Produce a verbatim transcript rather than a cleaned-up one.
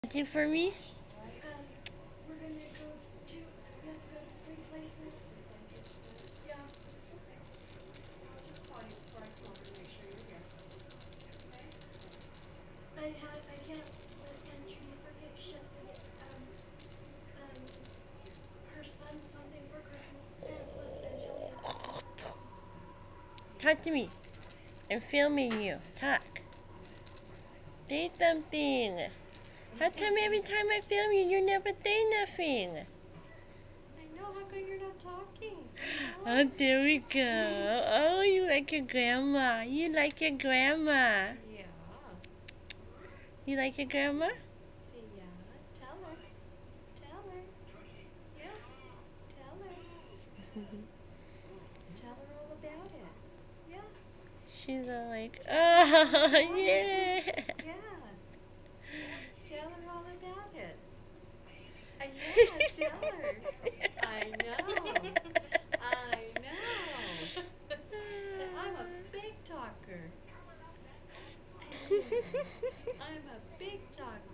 Something for me? Um, we're gonna go to, we have to go to three places. Yeah. Okay. I'll just call you before I come over to make sure you're here. Okay? I had, I can't let Aunt Judy forget, 'cause she has to get, um, um, her son something for Christmas, and plus Aunt Jillian something for Christmas. Talk to me. I'm filming you. Talk. Say something. How come every time I film you, you never say nothing? I know, how come you're not talking? Oh, there we go. Oh, you like your grandma. You like your grandma. Yeah. You like your grandma? See, yeah. Tell her. Tell her. Yeah. Tell her. Tell her all about it. Yeah. She's all like, oh, yeah. Yeah. Tell her all about it. Uh, yeah, tell her. I know. I know. Say, I'm a big talker. I'm a big talker.